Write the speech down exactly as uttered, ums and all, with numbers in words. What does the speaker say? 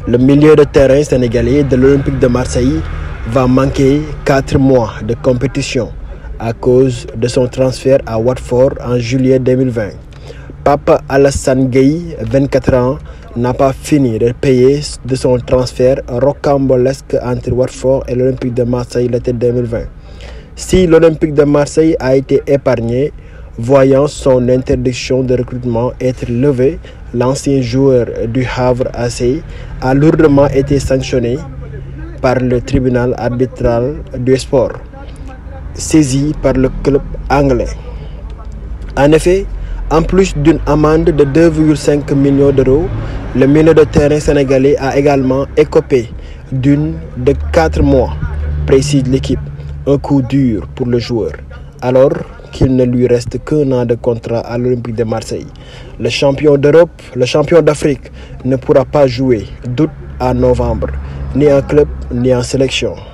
Le milieu de terrain sénégalais de l'Olympique de Marseille va manquer quatre mois de compétition à cause de son transfert à Watford en juillet deux mille vingt. Pape Alassane Gueye, vingt-quatre ans, n'a pas fini de payer de son transfert rocambolesque entre Watford et l'Olympique de Marseille l'été deux mille vingt. Si l'Olympique de Marseille a été épargné, voyant son interdiction de recrutement être levée, l'ancien joueur du Havre A C a lourdement été sanctionné par le tribunal arbitral du sport, saisi par le club anglais. En effet, en plus d'une amende de deux virgule cinq millions d'euros, le milieu de terrain sénégalais a également écopé d'une de quatre mois, précise l'équipe, un coup dur pour le joueur, alors qu'il ne lui reste qu'un an de contrat à l'Olympique de Marseille. Le champion d'Europe, le champion d'Afrique ne pourra pas jouer d'août à novembre, ni en club ni en sélection.